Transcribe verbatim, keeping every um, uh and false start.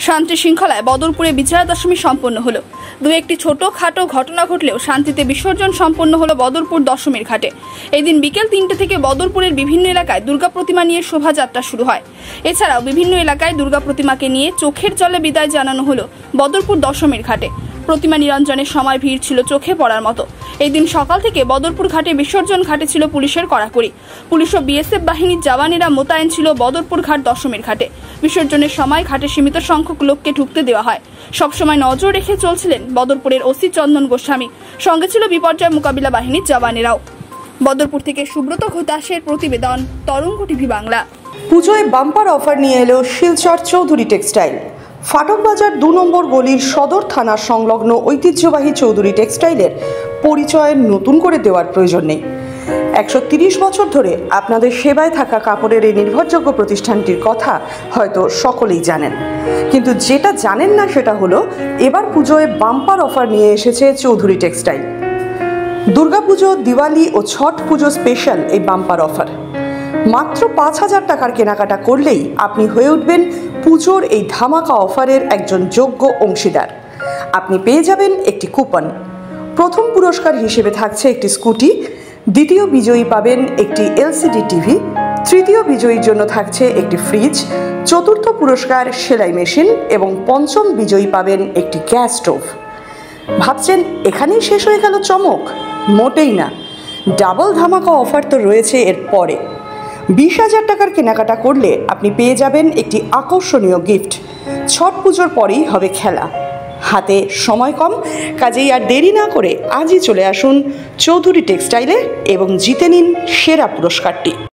শান্তি শৃঙ্খলায় বদরপুরে বিজয়া দশমী সম্পন্ন হলো। দু একটি ছোট খাটো ঘটনা ঘটলেও শান্তিতে বিসর্জন সম্পন্ন হলো বদরপুর দশমীর ঘাটে। এই দিন বিকেল তিনটে থেকে বদরপুরের বিভিন্ন এলাকায় দুর্গা প্রতিমা নিয়ে শোভাযাত্রা শুরু হয়। এছাড়াও বিভিন্ন এলাকায় দুর্গা প্রতিমাকে নিয়ে চোখের জলে বিদায় জানানো হলো বদরপুর দশমীর ঘাটে। প্রতিমা নিরঞ্জনের সময় ভিড় ছিল চোখে পড়ার মতো। এই দিন সকাল থেকে বদরপুর ঘাটে বিসর্জন ঘাটে ছিল পুলিশের কড়াকড়ি। পুলিশ ও বিএসএফ বাহিনীর জওয়ানেরা মোতায়েন ছিল বদরপুর ঘাট দশমীর ঘাটে। বিসর্জনের সময় ঘাটে সীমিত সংখ্যক লোককে ঢুকতে দেওয়া হয়। সবসময় নজর রেখে চলছিলেন বদরপুরের ওসি চন্দন গোস্বামী, সঙ্গে ছিল বিপর্যয় মোকাবিলা বাহিনীর জওয়ানেরাও। বদরপুর থেকে সুব্রত ঘোষের প্রতিবেদন, তরঙ্গ টিভি বাংলা। পুজোয় বাম্পার অফার নিয়ে এলো শিলচর চৌধুরী টেক্সটাইল। ফাটক বাজার দু নম্বর গলির সদর থানার সংলগ্ন ঐতিহ্যবাহী চৌধুরী টেক্সটাইলের পরিচয় নতুন করে দেওয়ার প্রয়োজন নেই। একশো তিরিশ বছর ধরে আপনাদের সেবায় থাকা কাপড়ের এই নির্ভরযোগ্য প্রতিষ্ঠানটির কথা হয়তো সকলেই জানেন, কিন্তু যেটা জানেন না সেটা হলো এবার পুজোয় বাম্পার অফার নিয়ে এসেছে চৌধুরী টেক্সটাইল। দুর্গাপুজো, দিওয়ালি ও ছট পুজো স্পেশাল এই বাম্পার অফার। মাত্র পাঁচ হাজার টাকার কেনাকাটা করলেই আপনি হয়ে উঠবেন পুজোর এই ধামাকা অফারের একজন যোগ্য অংশীদার। আপনি পেয়ে যাবেন একটি কুপন। প্রথম পুরস্কার হিসেবে থাকছে একটি স্কুটি, দ্বিতীয় বিজয়ী পাবেন একটি এলসিডি টিভি, তৃতীয় বিজয়ীর জন্য থাকছে একটি ফ্রিজ, চতুর্থ পুরস্কার সেলাই মেশিন এবং পঞ্চম বিজয়ী পাবেন একটি গ্যাস স্টোভ। ভাবছেন এখানেই শেষ হয়ে গেল চমক? মোটেই না, ডাবল ধামাকা অফার তো রয়েছে এর পরে। বিশ হাজার টাকার কেনাকাটা করলে আপনি পেয়ে যাবেন একটি আকর্ষণীয় গিফট। ছট পুজোর পরেই হবে খেলা, হাতে সময় কম, কাজেই আর দেরি না করে আজই চলে আসুন চৌধুরী টেক্সটাইলে এবং জিতে নিন সেরা পুরস্কারটি।